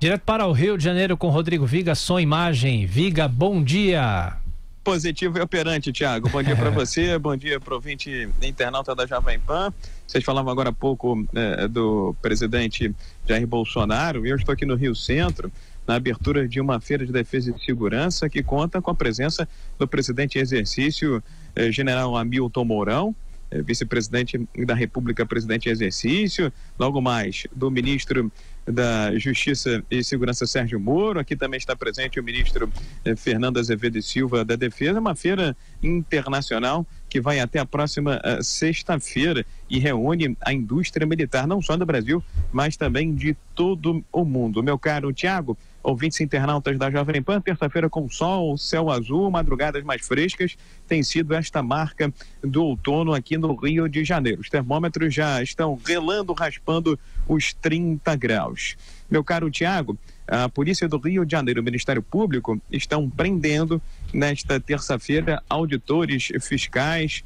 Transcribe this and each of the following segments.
Direto para o Rio de Janeiro com Rodrigo Viga, som e imagem. Viga, bom dia. Positivo e operante, Thiago. Bom dia para você, bom dia para o ouvinte internauta da Jovem Pan. Vocês falavam agora há pouco do presidente Jair Bolsonaro, e eu estou aqui no Rio Centro, na abertura de uma feira de defesa e segurança que conta com a presença do presidente em exercício, general Hamilton Mourão, vice-presidente da República, presidente em exercício, logo mais do ministro da Justiça e Segurança Sérgio Moro. Aqui também está presente o ministro Fernando Azevedo e Silva da Defesa. Uma feira internacional que vai até a próxima sexta-feira e reúne a indústria militar, não só do Brasil, mas também de todo o mundo. Meu caro Thiago, ouvintes internautas da Jovem Pan, terça-feira com sol, céu azul, madrugadas mais frescas, tem sido esta marca do outono aqui no Rio de Janeiro. Os termômetros já estão relando, raspando os 30 graus. Meu caro Thiago, a Polícia do Rio de Janeiro e o Ministério Público estão prendendo nesta terça-feira auditores fiscais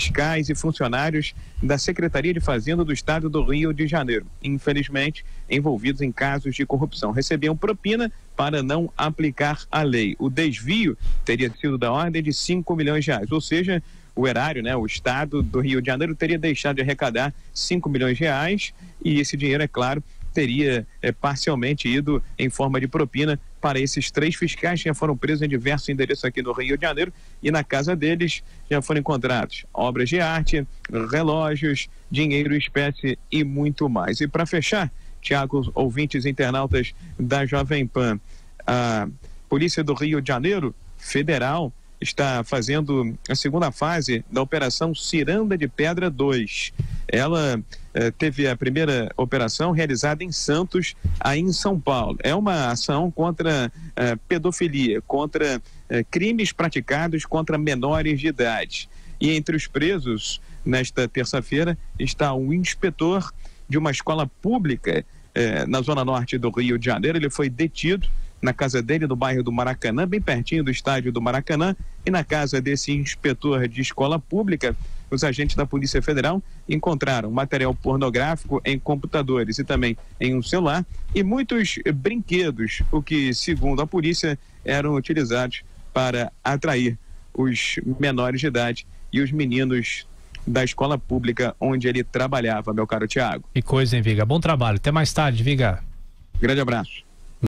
e funcionários da Secretaria de Fazenda do Estado do Rio de Janeiro, infelizmente envolvidos em casos de corrupção. Recebiam propina para não aplicar a lei. O desvio teria sido da ordem de 5 milhões de reais, ou seja, o erário, o Estado do Rio de Janeiro teria deixado de arrecadar 5 milhões de reais e esse dinheiro, é claro, teria parcialmente ido em forma de propina para esses 3 fiscais que já foram presos em diversos endereços aqui no Rio de Janeiro, e na casa deles já foram encontrados obras de arte, relógios, dinheiro em espécie e muito mais. E para fechar, Thiago, ouvintes internautas da Jovem Pan, a Polícia do Rio de Janeiro Federal está fazendo a segunda fase da Operação Ciranda de Pedra 2. Ela teve a primeira operação realizada em Santos, aí em São Paulo. É uma ação contra pedofilia, contra crimes praticados contra menores de idade. E entre os presos, nesta terça-feira, está um inspetor de uma escola pública na zona norte do Rio de Janeiro. Ele foi detido na casa dele, no bairro do Maracanã, bem pertinho do estádio do Maracanã, e na casa desse inspetor de escola pública, os agentes da Polícia Federal encontraram material pornográfico em computadores e também em um celular e muitos brinquedos, o que, segundo a polícia, eram utilizados para atrair os menores de idade e os meninos da escola pública onde ele trabalhava, meu caro Thiago. Que coisa, hein, Viga? Bom trabalho. Até mais tarde, Viga. Grande abraço.